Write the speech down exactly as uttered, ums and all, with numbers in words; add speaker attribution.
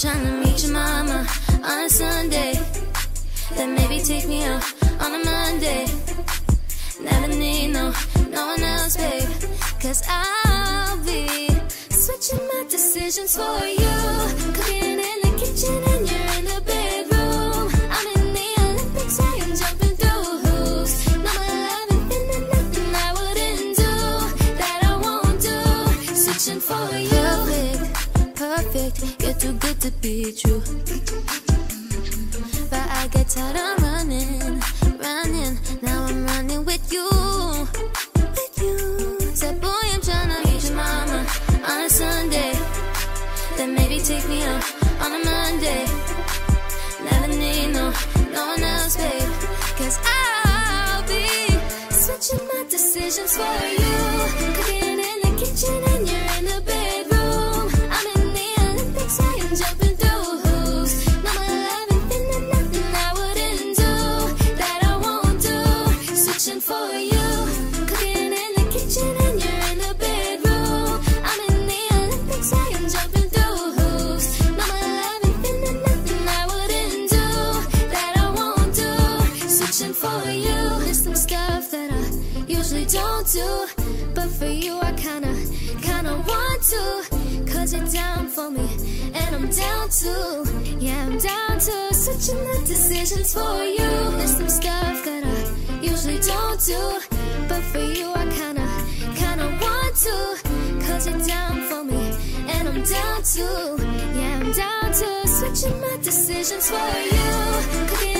Speaker 1: trying to meet your mama on a Sunday, then maybe take me out on a Monday. Never need no, no one else, babe, cause I'll be switching my decisions for you. Cooking in the kitchen and you're in the bedroom. I'm in the Olympics, I am jumping through hoops. No more loving, feeling nothing I wouldn't do, that I won't do. Switching for you. Perfect, perfect, you're too good to be true. But I get tired of running, running. Now I'm running with you, with you. Said boy, I'm tryna meet your mama on a Sunday, then maybe take me out on a Monday. Never need no, no one else, babe, cause I'll be switching my decisions for you. Cooking in the kitchen and you're in the bedroom. I'm in the Olympics, I am jumping through hoops. No more loving, feeling nothing I wouldn't do, that I won't do. Switching for you. Cooking in the kitchen and you're in the bedroom. I'm in the Olympics, I am jumping through hoops. No more loving, feeling nothing I wouldn't do, that I won't do. Switching for you. There's some stuff that I usually don't do, but for you I kinda, kinda want to. Cause you're down for me, and I'm down too. Yeah, I'm down to. Switching the decisions for you. There's some stuff that I usually don't do, but for you I kinda, kinda want to. Cause you're down for me, and I'm down too. Yeah, I'm down to. Switching my decisions for you. Cooking